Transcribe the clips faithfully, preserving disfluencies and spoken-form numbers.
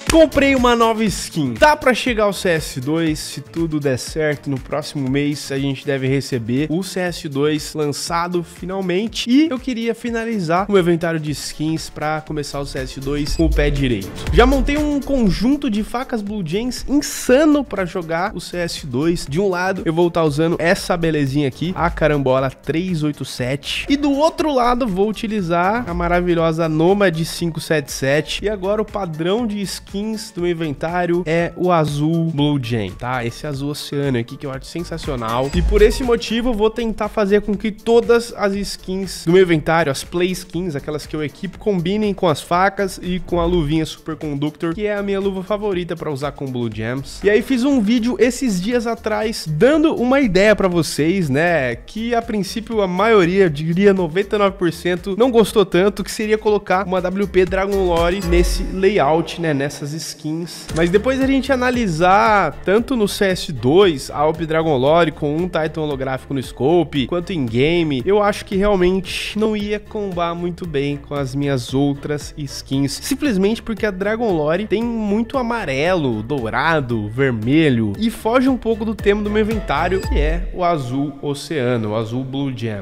Comprei uma nova skin. Tá pra chegar o C S dois, se tudo der certo, no próximo mês a gente deve receber o C S dois lançado finalmente. E eu queria finalizar o inventário de skins pra começar o C S dois com o pé direito. Já montei um conjunto de facas Blue Gems insano pra jogar o C S dois. De um lado eu vou estar usando essa belezinha aqui, a carambola três oito sete. E do outro lado vou utilizar a maravilhosa Nomad cinco sete sete. E agora o padrão de skins do meu inventário é o azul Blue Gem, tá? Esse azul oceano aqui que eu acho sensacional. E por esse motivo eu vou tentar fazer com que todas as skins do meu inventário, as play skins, aquelas que eu equipo, combinem com as facas e com a luvinha Super Conductor, que é a minha luva favorita para usar com Blue Gems. E aí fiz um vídeo esses dias atrás dando uma ideia para vocês, né? Que a princípio a maioria, eu diria noventa e nove por cento, não gostou tanto, que seria colocar uma W P Dragon Lore nesse layout, né? Nessas skins. Mas depois a gente analisar tanto no C S dois a Alp Dragon Lore com um Titan holográfico no scope, quanto em game, eu acho que realmente não ia combar muito bem com as minhas outras skins, simplesmente porque a Dragon Lore tem muito amarelo, dourado, vermelho e foge um pouco do tema do meu inventário, que é o azul oceano, o azul Blue Gem.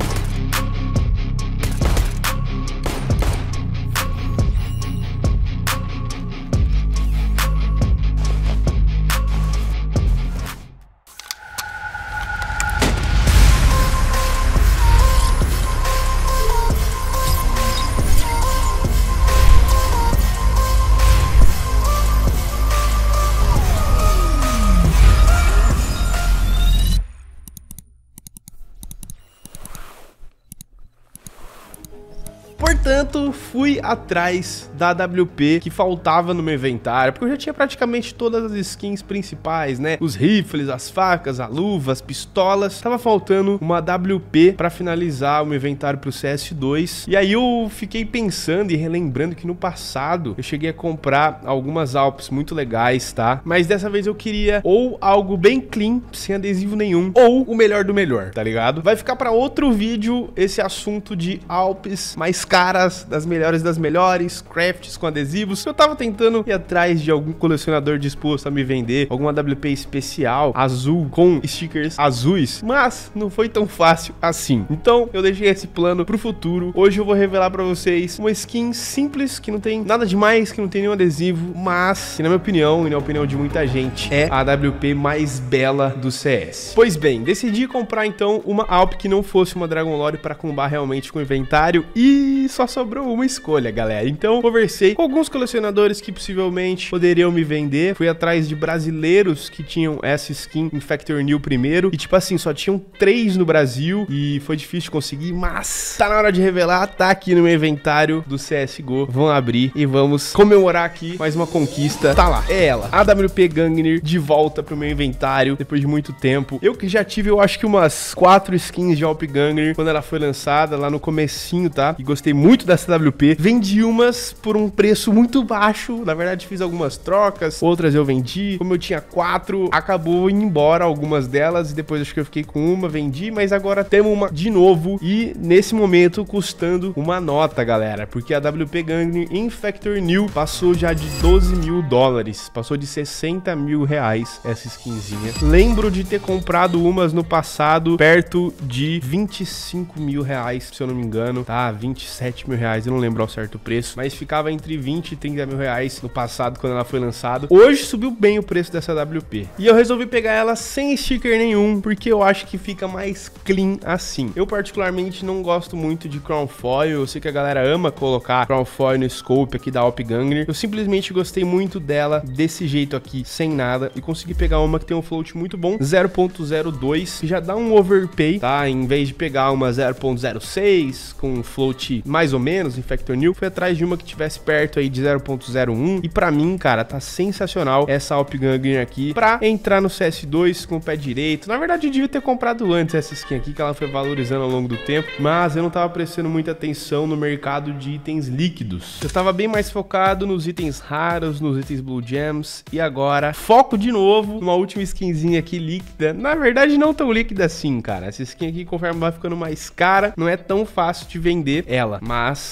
Portanto, fui atrás da W P que faltava no meu inventário, porque eu já tinha praticamente todas as skins principais, né? Os rifles, as facas, a luva, as pistolas. Tava faltando uma W P pra finalizar o meu inventário pro C S dois. E aí eu fiquei pensando e relembrando que no passado eu cheguei a comprar algumas Alps muito legais, tá? Mas dessa vez eu queria ou algo bem clean, sem adesivo nenhum, ou o melhor do melhor, tá ligado? Vai ficar pra outro vídeo esse assunto de Alps mais caras, das melhores das melhores, crafts com adesivos. Eu tava tentando ir atrás de algum colecionador disposto a me vender alguma W P especial, azul, com stickers azuis, mas não foi tão fácil assim. Então eu deixei esse plano pro futuro. Hoje eu vou revelar pra vocês uma skin simples, que não tem nada demais, que não tem nenhum adesivo, mas que na minha opinião, e na opinião de muita gente, é a W P mais bela do C S. Pois bem, decidi comprar então uma Alp que não fosse uma Dragon Lore pra combar realmente com o inventário, e só sobrou uma escolha, galera. Então conversei com alguns colecionadores que possivelmente poderiam me vender. Fui atrás de brasileiros que tinham essa skin em Factor New primeiro, e tipo assim, só tinham três no Brasil e foi difícil de conseguir, mas tá na hora de revelar, tá aqui no meu inventário do C S G O. Vamos abrir e vamos comemorar aqui mais uma conquista. Tá lá, é ela, a W P Gungnir, de volta pro meu inventário depois de muito tempo. Eu que já tive, eu acho que umas quatro skins de Alp Gungnir quando ela foi lançada lá no comecinho, tá? E gostei muito dessa W P. Vendi umas por um preço muito baixo. Na verdade, fiz algumas trocas, outras eu vendi. Como eu tinha quatro, acabou indo embora algumas delas, e depois acho que eu fiquei com uma, vendi, mas agora temos uma de novo, e nesse momento custando uma nota, galera, porque a W P Gungnir em Factor New passou já de doze mil dólares, passou de sessenta mil reais essa skinzinha. Lembro de ter comprado umas no passado perto de vinte e cinco mil reais, se eu não me engano, tá? vinte e sete mil reais, eu não lembro ao certo preço, mas ficava entre vinte e trinta mil reais no passado quando ela foi lançada. Hoje subiu bem o preço dessa W P, e eu resolvi pegar ela sem sticker nenhum, porque eu acho que fica mais clean assim. Eu particularmente não gosto muito de Crown Foil, eu sei que a galera ama colocar Crown Foil no scope aqui da Alp Gungnir. Eu simplesmente gostei muito dela desse jeito aqui, sem nada, e consegui pegar uma que tem um float muito bom, zero ponto zero dois, que já dá um overpay, tá? Em vez de pegar uma zero ponto zero seis com um float mais ou menos em Factor New, fui atrás de uma que tivesse perto aí de zero ponto zero um, e pra mim, cara, tá sensacional essa Alp Gungnir aqui pra entrar no C S dois com o pé direito. Na verdade, eu devia ter comprado antes essa skin aqui, que ela foi valorizando ao longo do tempo, mas eu não tava prestando muita atenção no mercado de itens líquidos. Eu tava bem mais focado nos itens raros, nos itens Blue Gems, e agora foco de novo numa última skinzinha aqui líquida. Na verdade, não tão líquida assim, cara. Essa skin aqui, conforme vai ficando mais cara, não é tão fácil de vender ela, mas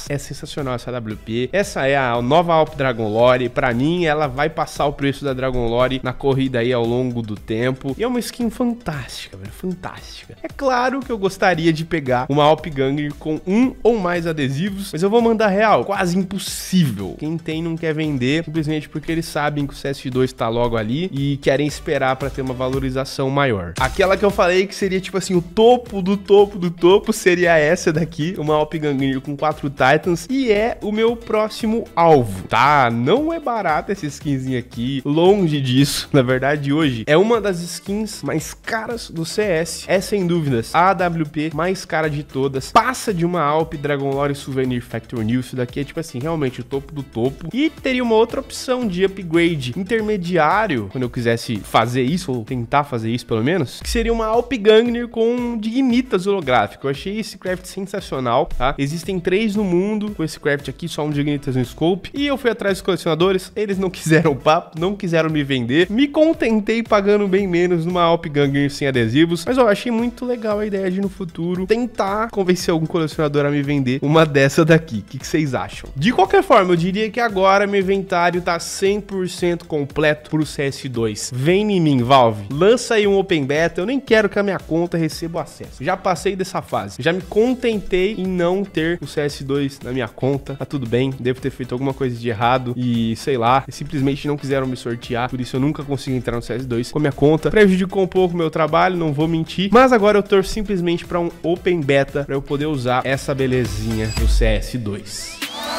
É sensacional essa A W P. Essa é a nova Alp Dragon Lore. Pra mim, ela vai passar o preço da Dragon Lore na corrida aí ao longo do tempo. E é uma skin fantástica, velho. Fantástica. É claro que eu gostaria de pegar uma Alp Gungnir com um ou mais adesivos, mas eu vou mandar real. Quase impossível. Quem tem não quer vender, simplesmente porque eles sabem que o C S dois tá logo ali e querem esperar pra ter uma valorização maior. Aquela que eu falei que seria tipo assim, o topo do topo do topo seria essa daqui, uma Alp Gungnir com quatro Titans, e é o meu próximo alvo, tá? Não é barata essa skinzinha aqui, longe disso. Na verdade, hoje é uma das skins mais caras do C S. É sem dúvidas a A W P mais cara de todas. Passa de uma Alp Dragon Lore Souvenir Factor New. Isso daqui é tipo assim, realmente o topo do topo. E teria uma outra opção de upgrade intermediário, quando eu quisesse fazer isso, ou tentar fazer isso pelo menos, que seria uma Alp Gungnir com Dignitas holográfico. Eu achei esse craft sensacional, tá? Existem três no mundo com esse craft aqui, só um Dignitas no scope. E eu fui atrás dos colecionadores, eles não quiseram papo, não quiseram me vender. Me contentei pagando bem menos numa Alp Gungnir sem adesivos, mas eu achei muito legal a ideia de no futuro tentar convencer algum colecionador a me vender uma dessa daqui. O que, que vocês acham? De qualquer forma, eu diria que agora meu inventário tá cem por cento completo pro C S dois. Vem em mim, Valve. Lança aí um Open Beta. Eu nem quero que a minha conta receba o acesso. Já passei dessa fase. Já me contentei em não ter o C S dois na minha conta. Tá tudo bem. Devo ter feito alguma coisa de errado e, sei lá, simplesmente não quiseram me sortear. Por isso eu nunca consegui entrar no C S dois com a minha conta. Prejudicou um pouco o meu trabalho, não vou mentir. Mas agora eu torço simplesmente para um Open Beta para eu poder usar essa belezinha do C S dois.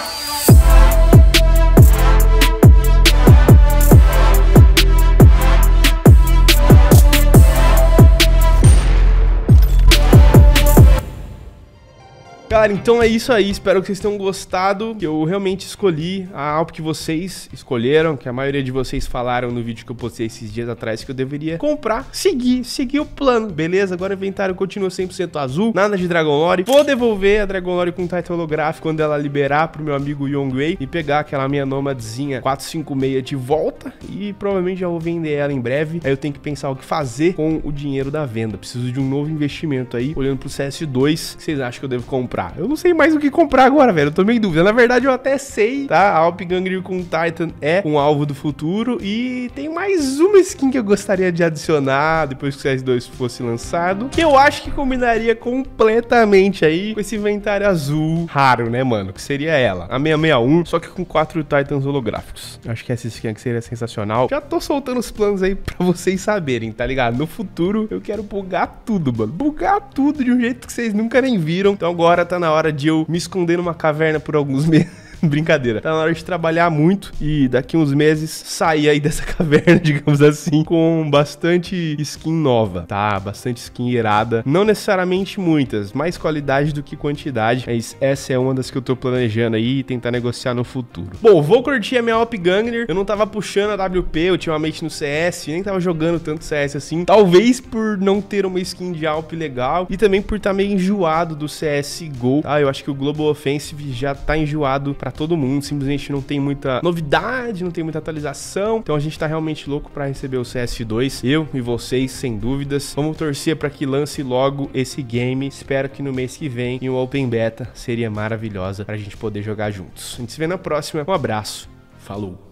Galera, então é isso aí, espero que vocês tenham gostado, que eu realmente escolhi a Alp que vocês escolheram, que a maioria de vocês falaram no vídeo que eu postei esses dias atrás que eu deveria comprar, seguir, seguir o plano, beleza? Agora o inventário continua cem por cento azul, nada de Dragon Lore, vou devolver a Dragon Lore com Titan holográfico quando ela liberar pro meu amigo Yongwei e pegar aquela minha Nomadzinha quatro cinco seis de volta e provavelmente já vou vender ela em breve, aí eu tenho que pensar o que fazer com o dinheiro da venda, preciso de um novo investimento aí, olhando pro C S dois, que vocês acham que eu devo comprar? Eu não sei mais o que comprar agora, velho. Eu tô meio em dúvida. Na verdade, eu até sei, tá? A Alp Gungnir com Titan é um alvo do futuro. E tem mais uma skin que eu gostaria de adicionar depois que o C S dois fosse lançado, que eu acho que combinaria completamente aí com esse inventário azul raro, né, mano? Que seria ela. A seiscentos e sessenta e um, só que com quatro Titans holográficos. Eu acho que essa skin aqui seria sensacional. Já tô soltando os planos aí pra vocês saberem, tá ligado? No futuro, eu quero bugar tudo, mano. Bugar tudo de um jeito que vocês nunca nem viram. Então agora tá na hora de eu me esconder numa caverna por alguns meses. Brincadeira. Tá na hora de trabalhar muito e daqui uns meses sair aí dessa caverna, digamos assim, com bastante skin nova, tá? Bastante skin irada. Não necessariamente muitas, mais qualidade do que quantidade, mas essa é uma das que eu tô planejando aí e tentar negociar no futuro. Bom, vou curtir a minha Alp Gungnir. Eu não tava puxando a W P ultimamente no C S, nem tava jogando tanto C S assim. Talvez por não ter uma skin de Alp legal e também por estar meio enjoado do C S G O, tá? Eu acho que o Global Offensive já tá enjoado pra todo mundo, simplesmente não tem muita novidade, não tem muita atualização, então a gente tá realmente louco pra receber o C S dois, eu e vocês, sem dúvidas. Vamos torcer pra que lance logo esse game, espero que no mês que vem em um Open Beta seria maravilhosa pra gente poder jogar juntos. A gente se vê na próxima, um abraço, falou!